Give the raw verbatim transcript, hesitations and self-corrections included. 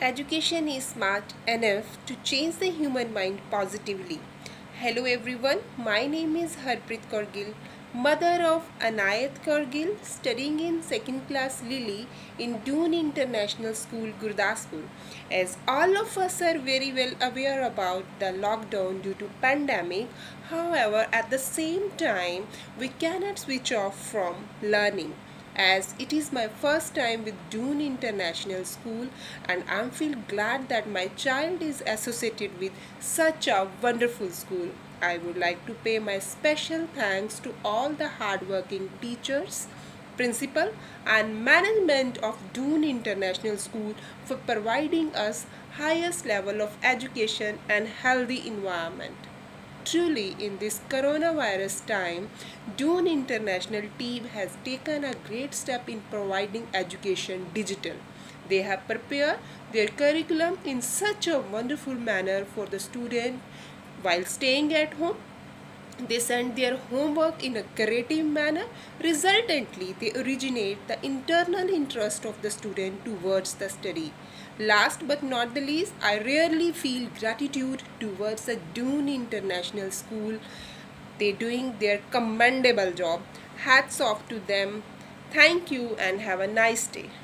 Education is smart enough to change the human mind positively. Hello everyone, my name is Harpreet Kaurgil, mother of Anayat Kaurgil, studying in second class Lily in Doon International School, Gurdaspur. As all of us are very well aware about the lockdown due to pandemic, however, at the same time, we cannot switch off from learning as it is my first time with Doon International School and I feel glad that my child is associated with such a wonderful school. I would like to pay my special thanks to all the hardworking teachers, principal and management of Doon International School for providing us highest level of education and healthy environment. Truly, in this coronavirus time, Doon International team has taken a great step in providing education digital. They have prepared their curriculum in such a wonderful manner for the student while staying at home. They send their homework in a creative manner. Resultantly, they originate the internal interest of the student towards the study. Last but not the least, I rarely feel gratitude towards the Doon International School. They're doing their commendable job. Hats off to them. Thank you and have a nice day.